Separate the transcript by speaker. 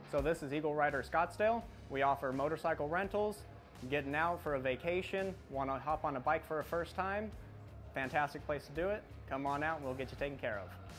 Speaker 1: So this is EagleRider Scottsdale. We offer motorcycle rentals, getting out for a vacation, want to hop on a bike for a first time. Fantastic place to do it. Come on out and we'll get you taken care of.